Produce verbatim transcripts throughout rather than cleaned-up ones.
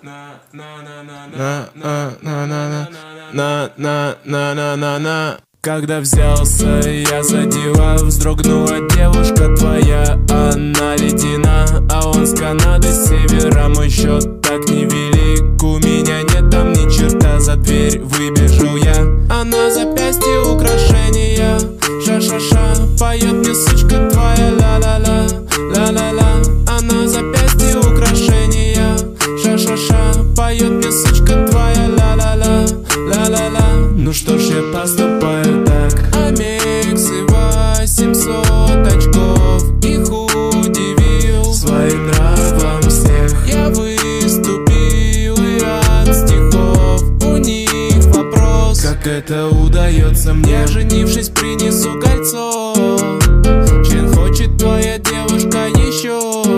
На-на-на-на-на-на-на-на-на-на-на. Когда взялся я за дела, вздрогнула девушка твоя, она ледяна, а он с Канады, с севера, мой счет так невелик. У меня нет там ни черта, за дверь выбежал я, а на запястье украшения. Ша-ша-ша, поет мне сучка твоя, ла-ла-ла, ла-ла-ла. А на запястье украшения. Ша-ша-ша, поет мне сучка твоя, ла-ла-ла, ла-ла-ла. Ну что ж, я поступаю так. Амекс и восемьсот очков, их удивил своим нравом всех. Я выступил и от стихов у них вопрос: как это удается мне? Женившись, принесу кольцо. Член хочет твоя девушка еще.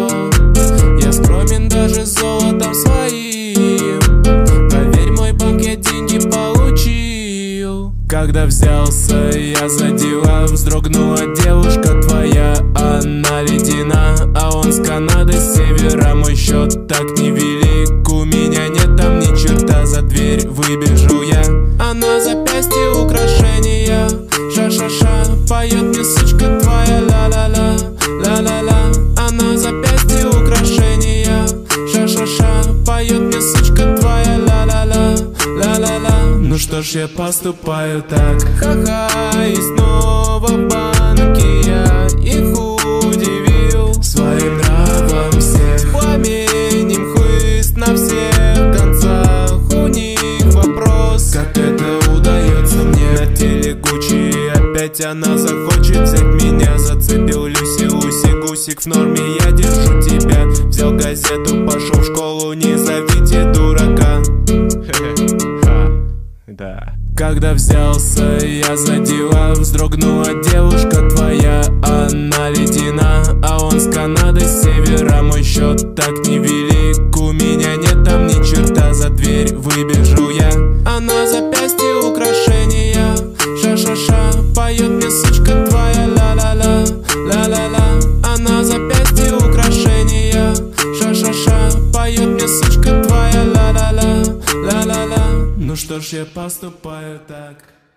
Я скромен даже золотом своим. Проверь мой банк, я деньги получил. Когда взялся я за дела, вздрогнула девушка твоя, она ледяна, а он с Канады, с севера, мой счет так невелик. У меня нет там ни черта, за дверь выбежал я, а на запястье украшения. Ша-ша-ша, поет мне сучка твоя, ла-ла-ла, ла-ла-ла. А на запястье украшения. Ша-ша-ша, поет мне сучка твоя, ла-ла-ла, ла-ла-ла. Ну что ж, я поступаю так. Ха-ха, и снова в банке я их удивил своим нравом всех. Пламенем хлыст на всех концах, у них вопрос: как это удается мне? На теле Гуччи опять она захочет взять меня. Зацепил Люси, Луси, гусик в норме, я держу тебя. Взял газету, пошел в школу, не зовите дурака. Да. Когда взялся я за дела, вздрогнула девушка твоя, она ледяна, а он с Канады, с севера, мой счет так невелик. У меня нет там ни черта, за дверь выбежал я, а на запястье украшения. Ша-ша-ша, поет мне сучка твоя, ла-ла-ла, ла-ла-ла. А на запястье украшения. Ша-ша-ша, поет мне сучка твоя, ла-ла-ла, ла-ла-ла. Ну что ж, я поступаю так.